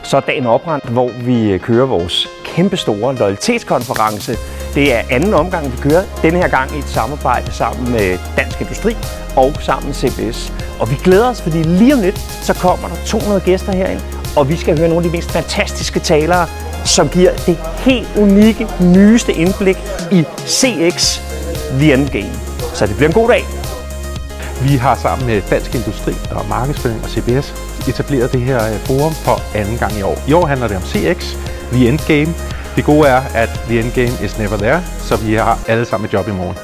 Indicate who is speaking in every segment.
Speaker 1: så er dagen oprendt, hvor vi kører vores kæmpestore loyalitetskonference. Det er anden omgang, vi kører. Denne her gang i et samarbejde sammen med Dansk Industri og sammen med CBS. Og vi glæder os, fordi lige om lidt, så kommer der 200 gæster herind, og vi skal høre nogle af de mest fantastiske talere, som giver det helt unikke, nyeste indblik i CX The Endgame. Så det bliver en god dag.
Speaker 2: Vi har sammen med Dansk Industri og Markedsføring og CBS etableret det her forum for anden gang i år. I år handler det om CX, The Endgame. Det gode er, at The Endgame is never there, så vi har alle sammen et job i morgen.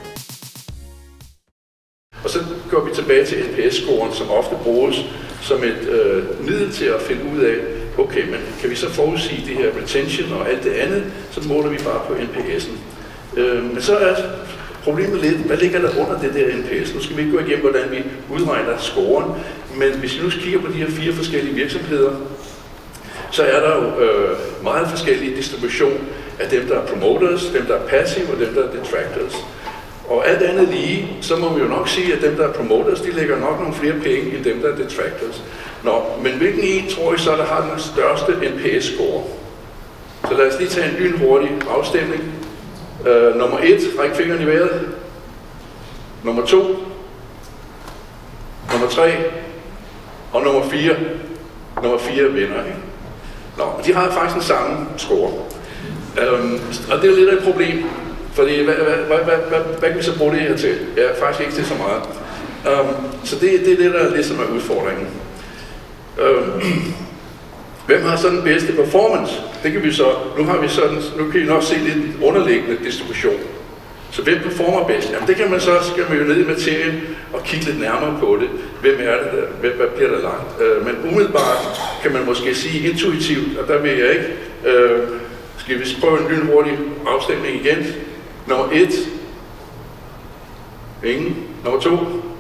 Speaker 3: Og så går vi tilbage til NPS-scoren, som ofte bruges som et middel til at finde ud af, okay, men kan vi så forudsige det her retention og alt det andet, så måler vi bare på NPS'en. Men så er problemet lidt, hvad ligger der under det der NPS? Nu skal vi ikke gå igennem, hvordan vi udregner scoren, men hvis vi nu kigger på de her 4 forskellige virksomheder, så er der jo meget forskellige distribution af dem, der er promoters, dem, der er passive og dem, der er detractors. Og alt andet lige, så må vi jo nok sige, at dem, der er promoters, de lægger nok nogle flere penge end dem, der er detractors. Nå, men hvilken en tror I så, der har den største NPS-score? Så lad os lige tage en lynhurtig afstemning. Nummer 1, ræk fingrene i vejret. Nummer 2. Nummer 3. Og nummer 4. Nummer 4 vinder, ikke? Nå, de har faktisk den samme score. Og det er lidt af et problem, fordi hvad kan vi så bruge det her til? Ja, faktisk ikke til så meget. Så det er det, der er lidt som er udfordringen. Hvem har så den bedste performance? Det kan vi så, nu kan I nok se lidt underliggende distribution. Så hvem performer bedst? Jamen det kan man så, skal man jo ned i materien og kigge lidt nærmere på det. Hvem er det der? Hvad bliver der lagt? Men umiddelbart kan man måske sige intuitivt, og der vil jeg ikke. Skal vi prøve en lynhurtig afstemning igen? Nummer 1. Ingen. Nummer 2.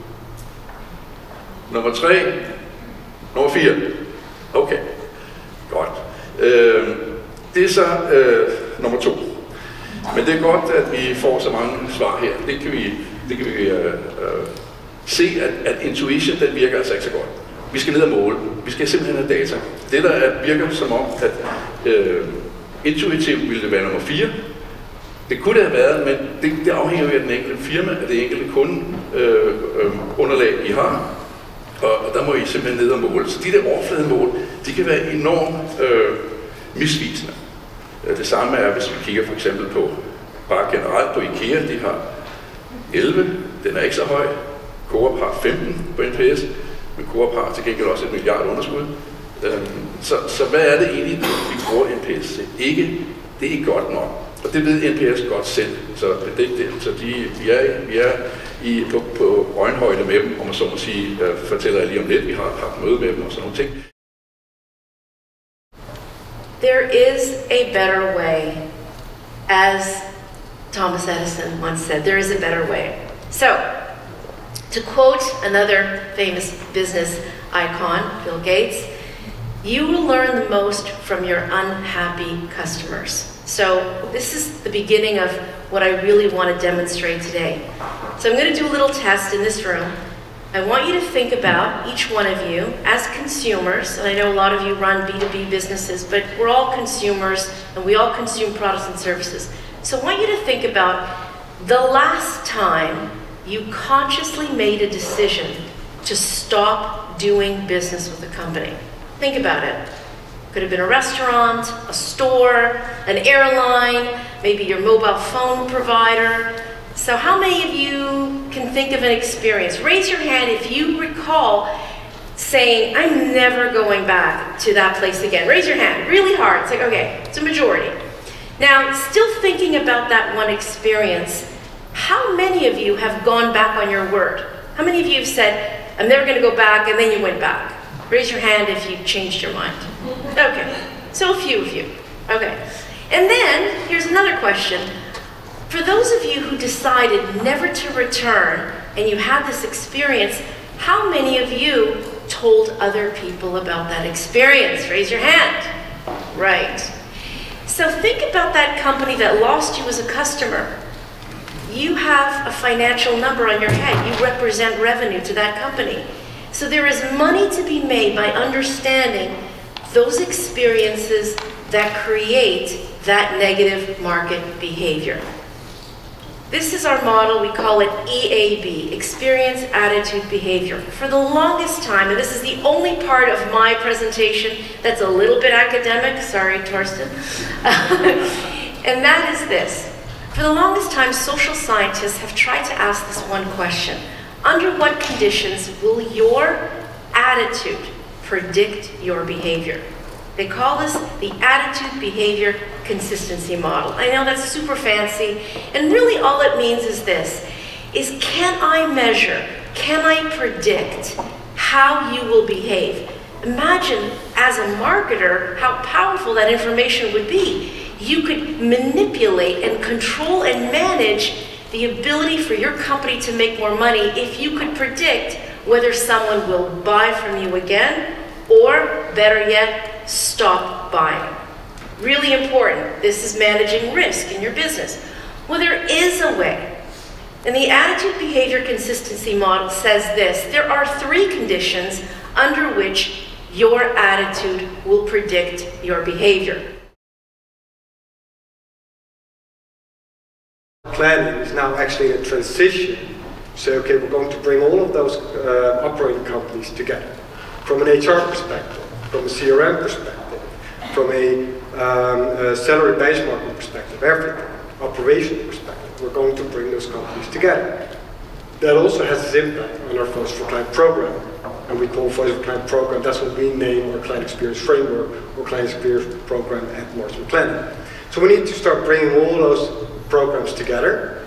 Speaker 3: Nummer 3. Nummer 4. Okay. Godt. Det er så nummer 2. Men det er godt, at vi får så mange svar her. Det kan vi se, at intuition, den virker altså ikke så godt. Vi skal ned og måle. Vi skal simpelthen have data. Det, der virker som om, at intuitivt ville det være nummer 4. Det kunne det have været, men det afhænger jo af den enkelte firma, af det enkelte kundeunderlag, I har. Og der må I simpelthen ned og måle. Så de der overflademål, de kan være enormt misvisende. Det samme er, hvis vi kigger for eksempel på, bare generelt på IKEA, de har 11, den er ikke så høj. Coop har 15 på NPS, men Coop har til gengæld også 1 milliard underskud. Så hvad er det egentlig, vi bruger NPS til? Det er ikke godt nok. Og det ved NPS godt selv. Så vi er på øjenhøjde med dem, om man så må sige, fortæller jeg lige om lidt, vi har haft møde med dem og sådan nogle ting.
Speaker 4: There is a better way. As Thomas Edison once said, there is a better way. So, to quote another famous business icon, Bill Gates, you will learn the most from your unhappy customers. So this is the beginning of what I really want to demonstrate today. So I'm going to do a little test in this room. I want you to think about, each one of you, as consumers, and I know a lot of you run B2B businesses, but we're all consumers and we all consume products and services. So I want you to think about the last time you consciously made a decision to stop doing business with a company. Think about it. Could have been a restaurant, a store, an airline, maybe your mobile phone provider. So how many of you can think of an experience? Raise your hand if you recall saying, I'm never going back to that place again. Raise your hand really hard. It's like, okay, it's a majority. Now, still thinking about that one experience, how many of you have gone back on your word? How many of you have said, I'm never going to go back, and then you went back? Raise your hand if you changed your mind. Okay, so a few of you. Okay, and then here's another question. For those of you who decided never to return and you had this experience, how many of you told other people about that experience? Raise your hand. Right. So think about that company that lost you as a customer. You have a financial number on your head. You represent revenue to that company. So there is money to be made by understanding those experiences that create that negative market behavior. This is our model, we call it EAB, Experience, Attitude, Behavior. For the longest time, and this is the only part of my presentation that's a little bit academic, sorry Torsten, and that is this. For the longest time, social scientists have tried to ask this one question. Under what conditions will your attitude predict your behavior? They call this the attitude behavior consistency model. I know that's super fancy, and really all it means is this, is can I measure, can I predict how you will behave? Imagine as a marketer how powerful that information would be. You could manipulate and control and manage the ability for your company to make more money if you could predict whether someone will buy from you again, or better yet, stop buying. Really important. This is managing risk in your business. Well, there is a way. And the attitude behavior consistency model says this: there are 3 conditions under which your attitude will predict your behavior.
Speaker 5: Planning is now actually a transition. So, okay, we're going to bring all of those operating companies together. From an HR perspective, from a CRM perspective, from a salary benchmarking perspective, everything, operational perspective, we're going to bring those companies together. That also has its impact on our Voice for Client program. And we call Voice for Client program, that's what we name our Client Experience Framework or Client Experience Program at Marsh & McLennan. So we need to start bringing all those programs together.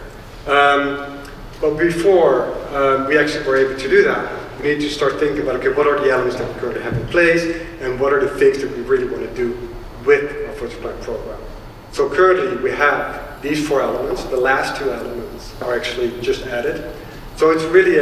Speaker 5: But before we actually were able to do that, we need to start thinking about, okay, what are the elements that we currently have in place, and what are the things that we really want to do with our Voice for Client program. So currently we have these 4 elements. The last 2 elements are actually just added. So it's really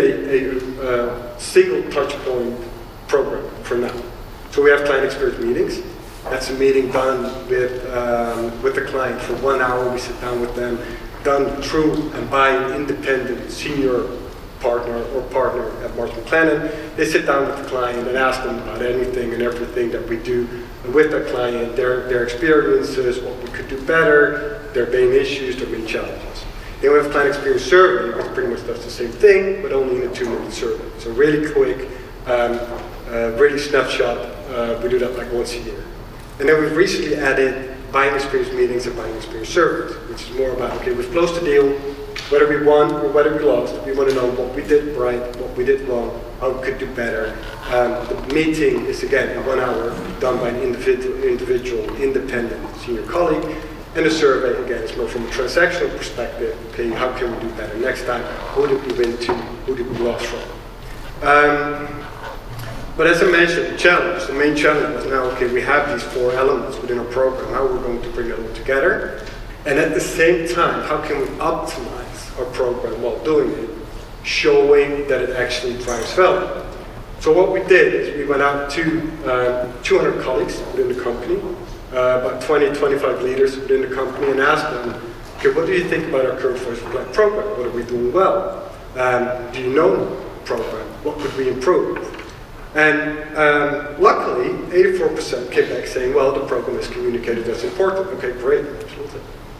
Speaker 5: a single touch point program for now. So we have client experience meetings. That's a meeting done with the client for 1 hour. We sit down with them, done through and by an independent senior partner or partner at Marsh & McLennan. They sit down with the client and ask them about anything and everything that we do with the client, their experiences, what we could do better, their main issues, their main challenges. Then we have client experience survey, which pretty much does the same thing, but only in a 2-minute survey. So really quick, really snapshot. We do that like once a year. And then we've recently added buying experience meetings and buying experience surveys, which is more about, okay, we've closed the deal, whether we won or whether we lost, we want to know what we did right, what we did wrong, how we could do better. The meeting is, again, in 1 hour, done by an individual independent senior colleague. And the survey, again, is more from a transactional perspective. Okay, how can we do better next time? Who did we win to? Who did we lose from? But as I mentioned, the main challenge was now, okay, we have these 4 elements within our program. How are we going to bring it all together? And at the same time, how can we optimize our program while doing it, showing that it actually drives value? So what we did is we went out to 200 colleagues within the company, about 20, 25 leaders within the company, and asked them, okay, what do you think about our current Voice for Client program? What are we doing well? Do you know the program? What could we improve? And luckily, 84% came back saying, well, the program is communicated as important. Okay, great, absolutely.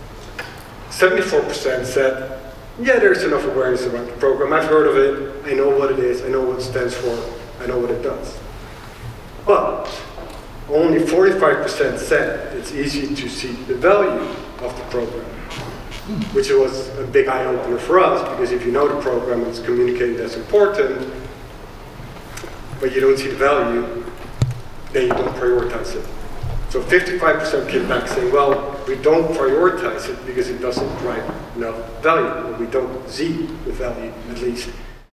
Speaker 5: 74% said, yeah, there's enough awareness about the program. I've heard of it. I know what it is. I know what it stands for. I know what it does. But only 45% said it's easy to see the value of the program, which was a big eye-opener for us, because if you know the program and it's communicated as important, but you don't see the value, then you don't prioritize it. So 55% came back saying, well, we don't prioritize it because it doesn't drive enough value, or we don't see the value, at least.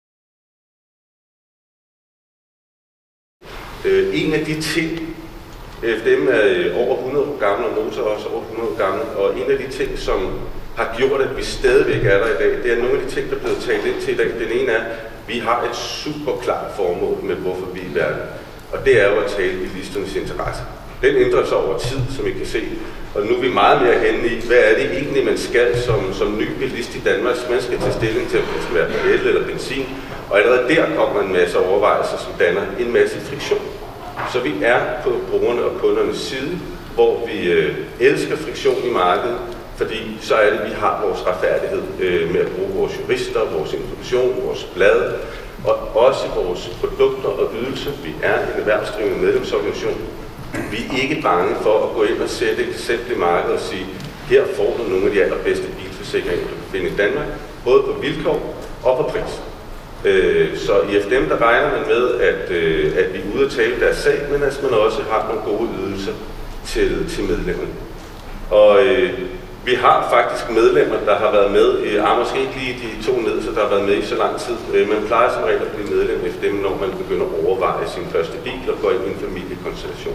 Speaker 6: En af de ting, dem er over 100 år gammel, og Nota også over 100 år gammel, og en af de ting, som har gjort, at vi stadigvæk er der i dag, det er nogle af de ting, der er blevet talt ind til i dag. Den ene er, at vi har et super klart formål med, hvorfor vi er i verden, og det er jo at tale i bilisternes interesse. Den ændrer sig over tid, som I kan se, og nu er vi meget mere henne i, hvad er det egentlig, man skal som ny bilist i Danmark, man skal tage stilling til, om det skal være el eller benzin, og allerede der kommer en masse overvejelser, som danner en masse friktion. Så vi er på brugerne og kundernes side, hvor vi elsker friktion i markedet, fordi så er det, vi har vores retfærdighed med at bruge vores jurister, vores information, vores blad, og også vores produkter og ydelser. Vi er en erhvervsdrivende medlemsorganisation. Vi er ikke bange for at gå ind og sætte et eksempel i markedet og sige, her får du nogle af de allerbedste bilforsikringer, du kan finde i Danmark, både på vilkår og på pris. Så i FDM, der regner man med, at vi er ude at tale deres sag, men at man også har nogle gode ydelser til medlemmerne. Og vi har faktisk medlemmer, der har været med, måske ikke lige de to ned, så der har været med i så lang tid. Man plejer som regel at blive medlem af FDM, når man begynder at overveje sin første bil og går ind i en familiekonstellation.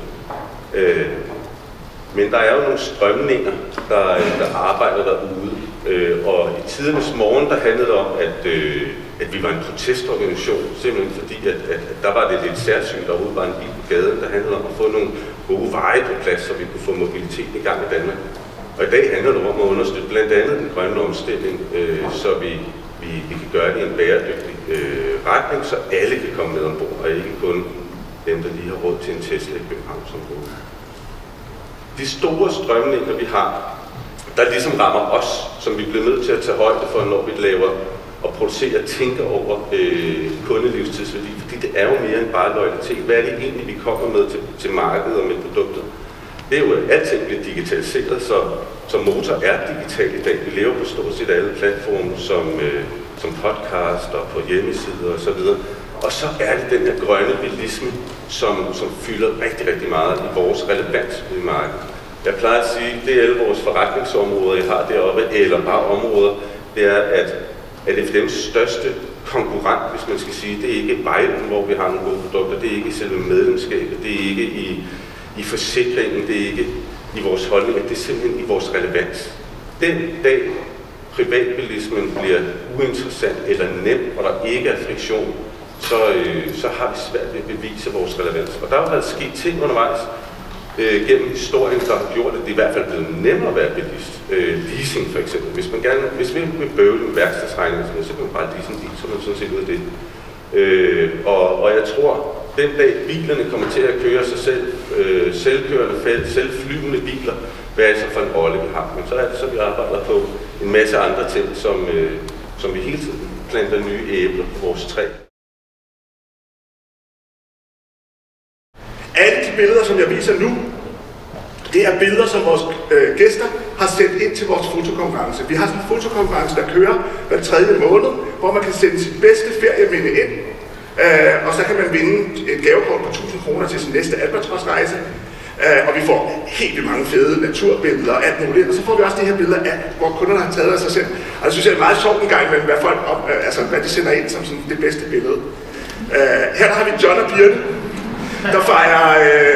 Speaker 6: Men der er jo nogle strømninger, der arbejder derude. Og i tidernes morgen, der handlede det om, at vi var en protestorganisation, simpelthen fordi, at der var det lidt særsynt, der overhovedet var en bil på gaden, der handlede om at få nogle gode veje på plads, så vi kunne få mobiliteten i gang i Danmark. Og i dag handler det om at understøtte blandt andet den grønne omstilling, så vi kan gøre det i en bæredygtig retning, så alle kan komme med ombord, og ikke kun dem, der lige har råd til en Tesla i Københavnsområdet. De store strømninger, vi har, der ligesom rammer os, som vi bliver nødt til at tage højde for, når vi laver og producerer og tænker over kundelivstidsværdi, fordi det er jo mere end bare loyalitet. Hvad er det egentlig, vi kommer med til markedet og med produkter? Det er jo, at alting bliver digitaliseret, så motor er digital i dag. Vi lever på stort set alle platforme, som podcast og på hjemmesider osv. Og så er det den her grønne bilisme, som fylder rigtig, rigtig meget i vores relevans i markedet. Jeg plejer at sige, at det er alle vores forretningsområder, jeg har deroppe, eller bare områder, det er, at FDM's største konkurrent, hvis man skal sige, det er ikke Vejlen, hvor vi har nogle gode produkter, det er ikke selve medlemskabet, det er ikke i forsikringen, det er ikke i vores holdning, det er simpelthen i vores relevans. Den dag privatbilismen bliver uinteressant eller nem, og der ikke er friktion, så har vi svært ved at bevise vores relevans. Og der har været sket ting undervejs gennem historien, der har gjort, at det i hvert fald er blevet nemmere at være bilist. Leasing for eksempel. Hvis vi vil bøvle med værkstedsregninger, så kan man bare lease en bil, så er man sådan set ud af det. Og jeg tror, den dag bilerne kommer til at køre sig selv, selvkørende felt, selvflyvende biler, hvad er det så for en rolle vi har? Men så er det så, vi arbejder på en masse andre ting, som vi hele tiden planter nye æbler på vores træ.
Speaker 7: Alle de billeder, som jeg viser nu, det er billeder, som vores gæster har sendt ind til vores fotokonkurrence. Vi har sådan en fotokonkurrence, der kører hver 3. måned, hvor man kan sende sit bedste ferieminde ind, og så kan man vinde et gavekort på 1000 kroner til sin næste Albatros-rejse. Og vi får helt vildt mange fede naturbilleder og alt muligt. Og så får vi også de her billeder af, hvor kunderne har taget af sig selv. Og det synes jeg er meget sjovt en gang imellem, hvad folk hvad de sender ind som sådan det bedste billede. Her der har vi John og Birte, der fejrer,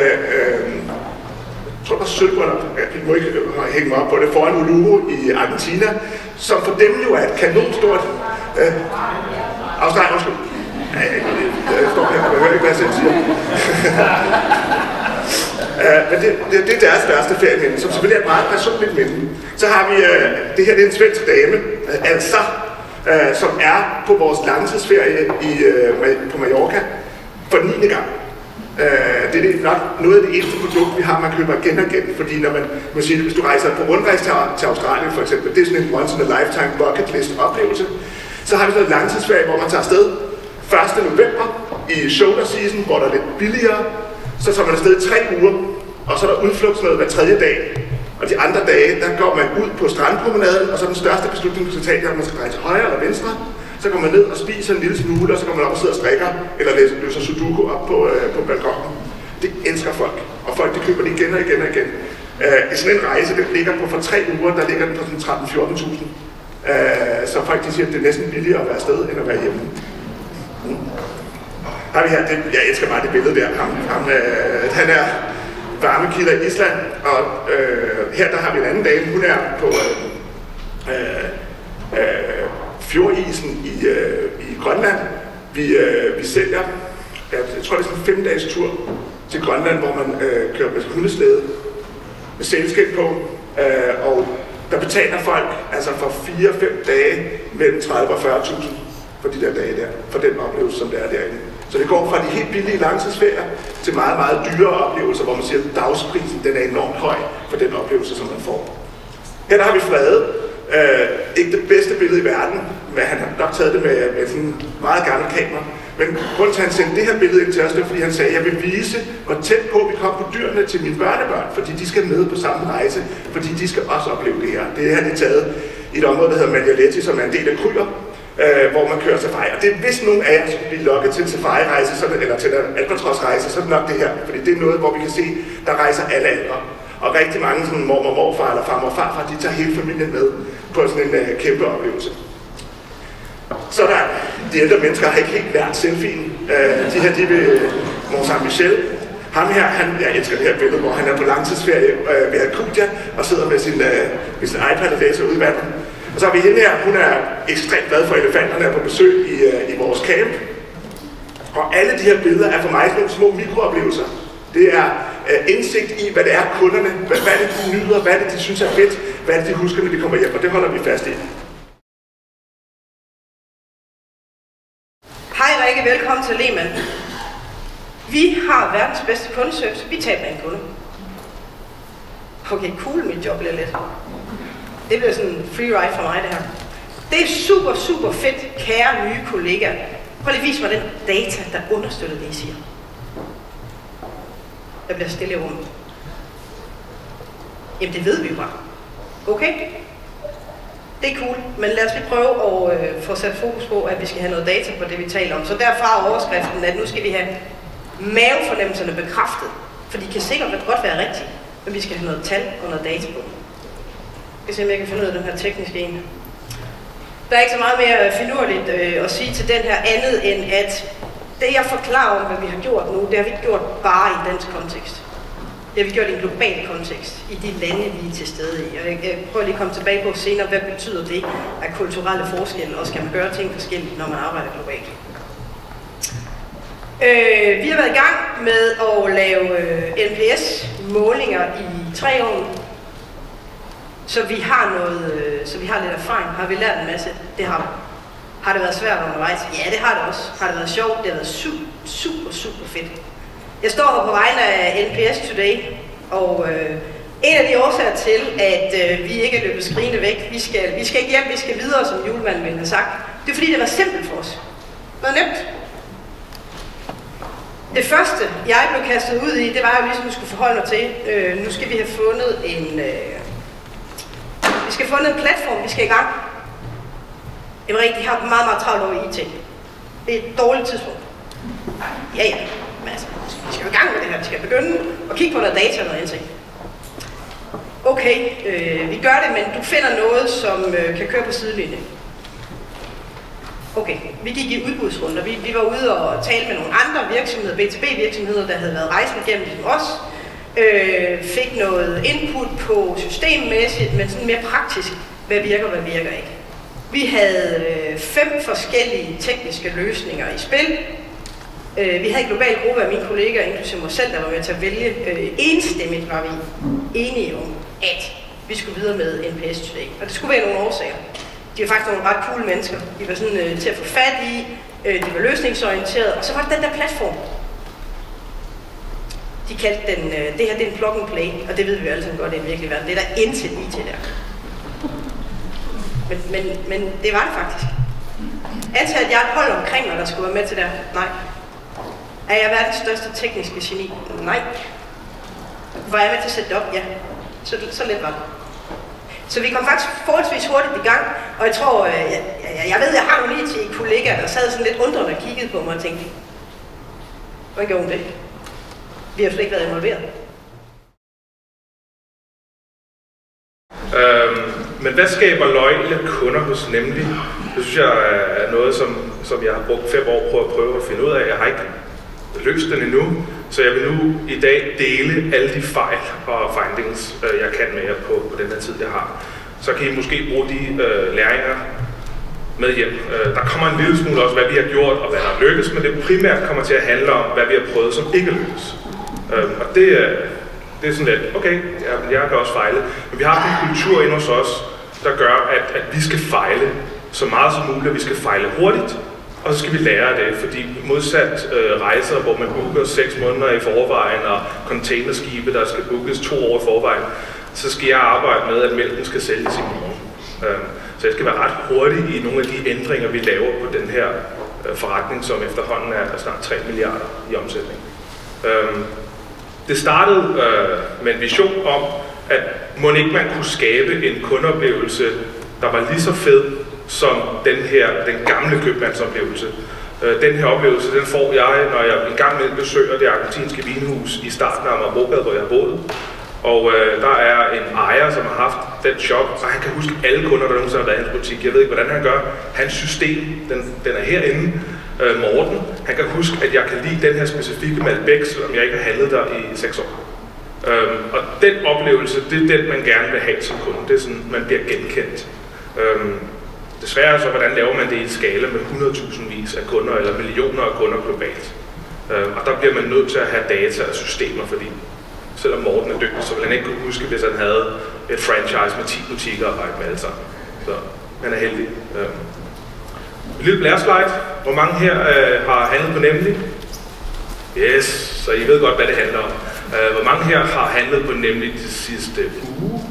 Speaker 7: jeg tror det var sølvbryllup, vi må ikke hænge mig op på det, foran Uluru i Argentina, som for dem jo er et kanonstort Australien, undskyld. Jeg står her, og jeg hører ikke, hvad jeg selv siger. Men det er deres største ferieminde, som selvfølgelig er et meget personligt minde. Så har vi, det her det er en svensk dame, Elsa, som er på vores langtidsferie på Mallorca for 9. gang. Det er nok noget af det eneste produkt, vi har, man køber igen og igen, fordi når man siger, hvis du rejser på rundrejse til Australien for eksempel, det er sådan en once in a lifetime bucket list oplevelse, så har vi sådan en langtidsferie, hvor man tager afsted 1. november i shoulder season, hvor der er lidt billigere, så tager man afsted i 3 uger, og så er der udflugtsmøde hver 3. dag. Og de andre dage, der går man ud på strandpromenaden, og så den største beslutning, du skal tage, er, at man skal dreje til højre eller venstre. Så går man ned og spiser en lille smule, og så går man op og sidder og strikker, eller løser sudoku op på balkonen. Det elsker folk, og folk de køber det igen og igen og igen. Sådan en rejse, den ligger på for 3 uger, der ligger den på sådan 13-14.000. Så folk de siger, at det er næsten billigere at være afsted, end at være hjemme. Har vi her, jeg elsker bare det billede der. Han er varmekilder i Island, og her der har vi en anden dame, hun er på fjordisen i Grønland. Vi sælger, jeg tror det er sådan en 5-dages tur til Grønland, hvor man kører med hundeslæde med sælskind på, og der betaler folk altså for 4-5 dage mellem 30 og 40.000 for de der dage der, for den oplevelse, som det er derinde. Så det går fra de helt billige langtidsferier til meget, meget dyre oplevelser, hvor man siger, at dagsprisen den er enormt høj for den oplevelse, som man får. Her der har vi Frede. Ikke det bedste billede i verden, men han har nok taget det med sådan en meget gammel kamera. Men grunden til, at han sendte det her billede ind til os, det var, fordi han sagde, at jeg vil vise, hvor tæt på vi kom på dyrene til mine børnebørn, fordi de skal med på samme rejse, fordi de skal også opleve det her. Det her det er taget i et område, der hedder Maglialetti, som er en del af Kryer, hvor man kører safari. Og det er, hvis nogen af jer skulle blive lokket til en safari-rejse, eller til en albatros-rejse, så er det nok det her. Fordi det er noget, hvor vi kan se, der rejser alle aldre. Og rigtig mange sådan mormor, morfar eller farmor og farfar, de tager hele familien med på sådan en kæmpe oplevelse. Så der de ældre mennesker har ikke helt lært selfien. De her, de vil Mont Saint-Michel. Ham her, jeg elsker det her billede, hvor han er på langtidsferie ved Alcudia og sidder med sin iPad og læser ud i vandet. Og så har vi hende her, hun er ekstremt glad for elefanterne, er på besøg i vores camp. Og alle de her billeder er for mig nogle små mikrooplevelser. Det er indsigt i, hvad det er kunderne, hvad er det de nyder, hvad er det de synes er fedt, hvad er det de husker, når de kommer hjem, og det holder vi fast i.
Speaker 8: Hej Rikke, velkommen til Lehmann. Vi har verdens bedste kundeservice. Vi taber en kunde. Okay, cool, mit job bliver lidt. Det bliver sådan en free ride for mig, det her. Det er super, super fedt, kære nye kollegaer. Prøv lige at vise mig den data, der understøtter det, I siger. Der bliver stille i rummet. Jamen, det ved vi jo bare. Okay? Det er cool, men lad os lige prøve at få sat fokus på, at vi skal have noget data på det, vi taler om. Så derfra er overskriften, at nu skal vi have mavefornemmelserne bekræftet. For de kan sikkert godt være rigtige, men vi skal have noget tal og noget data på. Jeg skal se, om jeg kan finde ud af den her tekniske en. Der er ikke så meget mere finurligt at sige til den her andet, end at det, jeg forklarer om, hvad vi har gjort nu, det har vi ikke gjort bare i en dansk kontekst. Det har vi gjort i en global kontekst, i de lande, vi er til stede i. Og jeg prøver lige at komme tilbage på senere, hvad betyder det af kulturelle forskelle, og skal man gøre ting forskelligt, når man arbejder globalt. Vi har været i gang med at lave NPS-målinger i 3 år. Så vi har lidt erfaring. Har vi lært en masse? Det har vi. Har det været svært undervejs? Ja, det har det også. Har det været sjovt? Det har været super fedt. Jeg står her på vegne af NPS Today, og en af de årsager til, at vi ikke er løbet skrigende væk, vi skal ikke hjem, vi skal videre, som julemanden ville have sagt, det er fordi, det var simpelt for os. Det var nemt. Det første, jeg blev kastet ud i, det var, at vi ligesom skulle forholde mig til, nu skal vi have fundet en platform, vi skal i gang. Jamen rigtig, de har meget, meget travlt over IT. Det er et dårligt tidspunkt. Ja, men altså, vi skal i gang med det her. Vi skal begynde at kigge på noget data og noget indsigt. Okay, vi gør det, men du finder noget, som kan køre på sidelinjen. Okay, vi gik i udbudsrunder. Vi var ude og tale med nogle andre virksomheder, B2B-virksomheder, der havde været rejsen igennem ligesom os. Fik noget input på systemmæssigt, men sådan mere praktisk, hvad virker ikke. Vi havde 5 forskellige tekniske løsninger i spil. Vi havde en global gruppe af mine kolleger, inklusive mig selv, der var med til at vælge. Enstemmigt var vi enige om, at vi skulle videre med NPS Today. Og det skulle være nogle årsager. De var faktisk nogle ret cool mennesker. De var sådan til at få fat i, de var løsningsorienterede, og så var det den der platform. De kaldte den, det her det er en plug and play, og det ved vi jo alle sammen godt, det er virkelig verden. Det er der intet IT der. Men det var det faktisk. Antaget, at jeg har et hold omkring mig, der skulle være med til det. Nej. Er jeg verdens største tekniske geni? Nej. Var jeg med til at sætte det op? Ja. Så let var det. Så vi kom faktisk forholdsvis hurtigt i gang, og jeg tror, jeg ved, jeg har nogle IT-kollegaer, der sad sådan lidt undrende og kiggede på mig og tænkte, hvordan gjorde hun det? Vi har slet ikke været involveret.
Speaker 9: Men hvad skaber loyale kunder hos Nemlig? Det synes jeg er noget, som jeg har brugt 5 år på at prøve at finde ud af. Jeg har ikke løst den endnu, så jeg vil nu i dag dele alle de fejl og findings, jeg kan med jer på den her tid, jeg har. Så kan I måske bruge de læringer med hjem. Der kommer en lille smule også, hvad vi har gjort og hvad der er lykkes, men det primært kommer til at handle om, hvad vi har prøvet, som ikke lykkes. Og det er sådan lidt, okay, jeg kan også fejle, men vi har en kultur inde hos os, der gør, at vi skal fejle så meget som muligt, vi skal fejle hurtigt, Og så skal vi lære det, fordi modsat rejser, hvor man booker 6 måneder i forvejen, og containerskibe, der skal bookes 2 år i forvejen, så skal jeg arbejde med, at mælken skal sælges i morgen. Så jeg skal være ret hurtig i nogle af de ændringer, vi laver på den her forretning, som efterhånden er snart 3 milliarder i omsætning. Det startede med en vision om, at må ikke man kunne skabe en kundeoplevelse, der var lige så fed som den gamle købmandsoplevelse. Den her oplevelse, den får jeg, når jeg en gang imellem besøger det argentinske vinhus i starten af Amagerbrogade, hvor jeg har boet. Og der er en ejer, som har haft den shop, og han kan huske alle kunder, der nogensinde har været i hans butik. Jeg ved ikke, hvordan han gør. Hans system, den er herinde. Morten, han kan huske, at jeg kan lide den her specifikke Malbec, selvom jeg ikke har handlet der i 6 år. Og den oplevelse, det er den, man gerne vil have som kunde. Det er sådan, man bliver genkendt. Desværre så, hvordan laver man det i en skala med 100.000 vis af kunder, eller millioner af kunder globalt. Og der bliver man nødt til at have data og systemer, fordi selvom Morten er dygtig, så vil han ikke kunne huske, hvis han havde et franchise med 10 butikker at arbejde med alle sammen. Så han er heldig. En lille blæreslide. Hvor mange her har handlet på Nemlig? Yes, så I ved godt, hvad det handler om. Hvor mange her har handlet på Nemlig de sidste uge?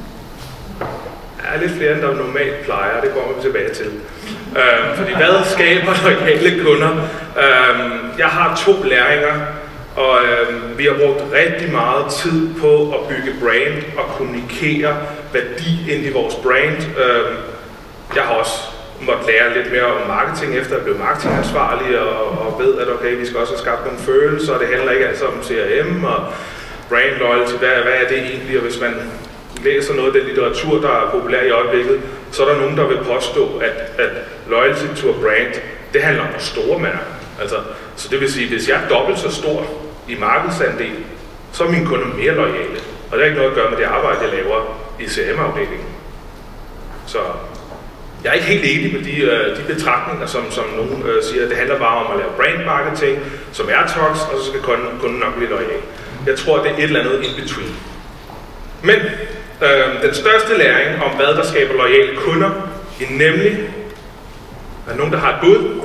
Speaker 9: Ja, lidt flere, end der normalt plejer. Det kommer vi tilbage til. Fordi hvad skaber loyale kunder? Jeg har 2 læringer. Og vi har brugt rigtig meget tid på at bygge brand og kommunikere værdi ind i vores brand. Jeg har også måttet lære lidt mere om marketing, efter at jeg blev marketingansvarlig og ved, at okay, vi skal også have skabt nogle følelser, og det handler ikke altid om CRM og brand loyalty. Hvad er det egentlig? Og hvis man læser noget af den litteratur, der er populær i øjeblikket, så er der nogen, der vil påstå, at loyalty to a brand, det handler om, hvor store man er. Altså, så det vil sige, at hvis jeg er dobbelt så stor i markedsandel, så er mine kunder mere loyale. Og det har ikke noget at gøre med det arbejde, jeg laver i CRM-afdelingen. Så jeg er ikke helt enig med de betragtninger, som nogen siger, at det handler bare om at lave brand marketing, som er tox, og så skal kunden nok blive loyal. Jeg tror, det er et eller andet in between. Men den største læring om, hvad der skaber loyale kunder, er nemlig, er nogen, der har et bud?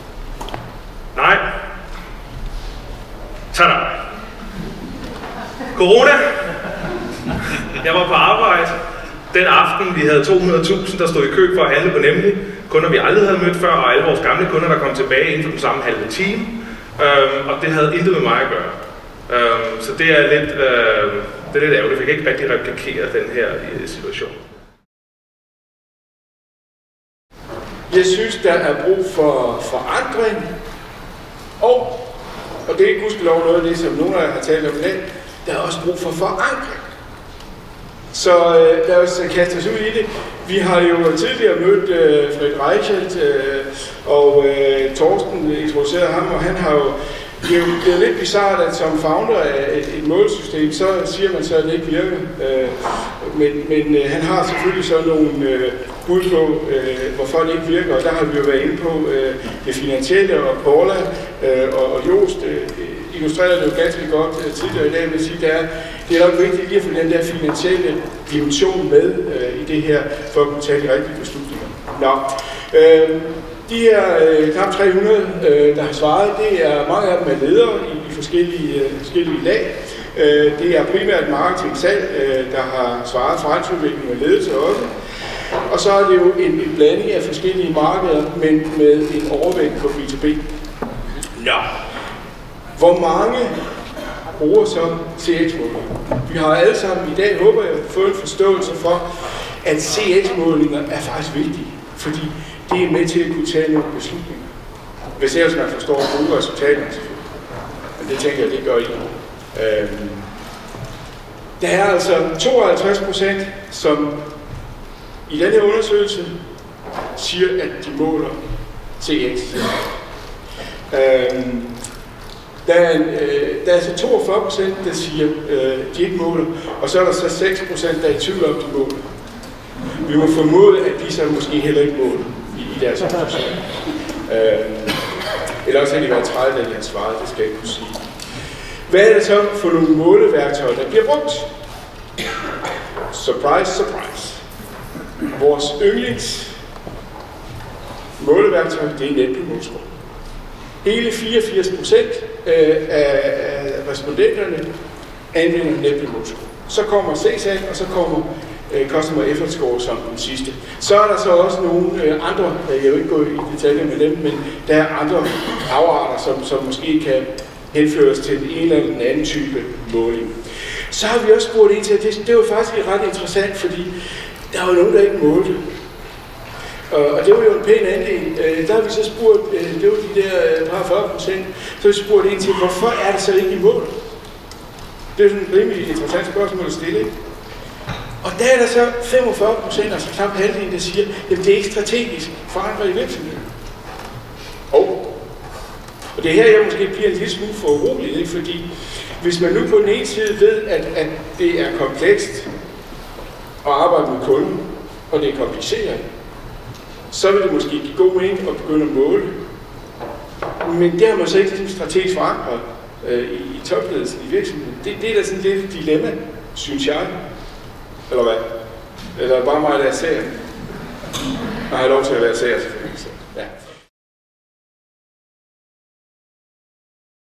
Speaker 9: Nej. Tada! Corona. Jeg var på arbejde den aften, vi havde 200.000, der stod i kø for at handle på Nemlig. Kunder, vi aldrig havde mødt før, og alle vores gamle kunder, der kom tilbage inden for den samme halve time. Og det havde intet med mig at gøre. Så det er lidt ærgerligt. Jeg kan ikke rigtig replikere den her situation.
Speaker 10: Jeg synes, der er brug for forandring, og det er gudskelov noget af det, som nogle af jer har talt om i dag, der er også brug for forankring. Så lad os kaste os ud i det. Vi har jo tidligere mødt Fred Reichelt, og Torsten introducerede ham, og han har jo det er jo lidt bizarrt, at som founder af et målsystem, så siger man så, at det ikke virker. Men han har selvfølgelig så nogle bud på, hvorfor det ikke virker, og der har vi jo været inde på det finansielle, og Paula og Joost illustrerede det jo ganske godt tidligere i dag, med at sige, det er nok vigtigt lige at få den der finansielle dimension med i det her, for at kunne tage de rigtige beslutninger. Nå. De her knap 300, der har svaret, det er mange af dem er ledere i forskellige lag. Det er primært marketing salg, der har svaret, forretningsudvikling og ledelse også. Og så er det jo en blanding af forskellige markeder, men med en overvægt på B2B. Nå. Hvor mange bruger så CX-målinger? Vi har alle sammen i dag, håber jeg, fået en forståelse for, at CX-målinger er faktisk vigtige, fordi det er med til at kunne tage nogle beslutninger. Hvis ellers man forstår gode resultater, selvfølgelig. Men det tænker jeg, det gør I. Der er altså 52%, som i den her undersøgelse siger, at de måler CX. Der er altså 42%, der siger, at de ikke måler, og så er der så 6%, der er i tvivl om, de måler. Vi må formode, at de så måske heller ikke måler i deres organisation. Eller også har de været trætte, da de har svaret, det skal jeg ikke kunne sige. Hvad er det så for nogle måleværktøjer, der bliver brugt? Surprise, surprise. Vores yndlings måleværktøj, det er Net Promoter Score. Hele 84% af respondenterne anvender Net Promoter Score. Så kommer CSAT, og så kommer Customer Effort Score som den sidste. Så er der så også nogle andre, jeg vil ikke gå i detaljer med dem, men der er andre afarter, som måske kan henføres til den ene eller den anden type måling. Så har vi også spurgt ind til, det var faktisk ret interessant, fordi der var nogen, der ikke målte. Og det var jo en pæn andel. Der har vi så spurgt, det var de der par 40%, så har vi spurgt ind til, hvorfor er det så ikke i mål? Det er sådan et rimelig interessant spørgsmål at stille. Og der er der så 45%, altså knap halvdelen, der siger, at det er ikke strategisk forankret i virksomheden. Og det her, jeg måske bliver en lille smule for urolig, ikke? Fordi hvis man nu på den ene side ved, at det er komplekst at arbejde med kunden, og det er kompliceret, så vil det måske give god mening at begynde at måle. Men det har man så ikke ligesom strategisk forankret i topledelsen i virksomheden. Det er da sådan lidt et dilemma, synes jeg. Eller hvad? Eller bare mig, der er serien? Nej, jeg har lov til at være serien, selvfølgelig. Ja.